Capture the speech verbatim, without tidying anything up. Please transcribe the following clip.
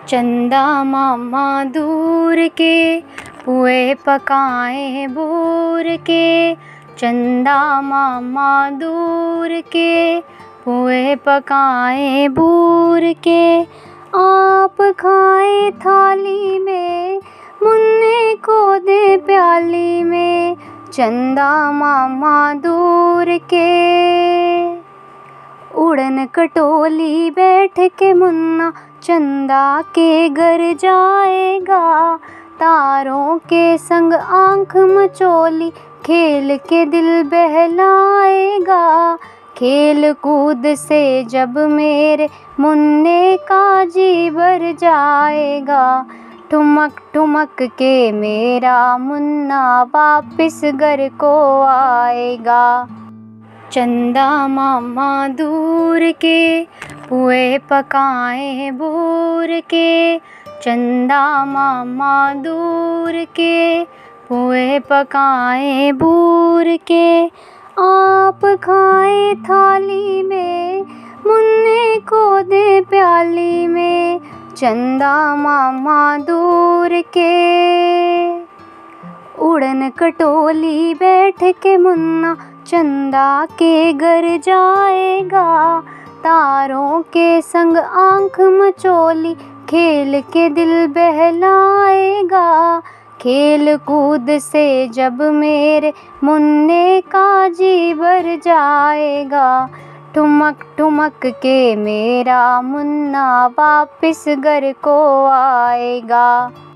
चंदा मामा दूर के पुए पकाए बूर के। चंदा मामा दूर के पुए पकाए बूर के। आप खाए थाली में मुन्ने को दे प्याली में। चंदा मामा दूर के। उड़न खटोली बैठ के मुन्ना चंदा के घर जाएगा। तारों के संग आँख मचोली खेल के दिल बहलाएगा। खेल कूद से जब मेरे मुन्ने का जी भर जाएगा। ठुमक ठुमक के मेरा मुन्ना वापिस घर को आएगा। चंदा मामा दूर के पुए पकाए बूर के। चंदा मामा दूर के पुए पकाए बूर के। आप खाए थाली में मुन्ने को दे प्याली में। चंदा मामा दूर के। उड़न खटोली बैठ के मुन्ना चंदा के घर जाएगा। तारों के संग आँख मचोली खेल के दिल बहलाएगा। खेल कूद से जब मेरे मुन्ने का जी भर जाएगा। ठुमक ठुमक के मेरा मुन्ना वापिस घर को आएगा।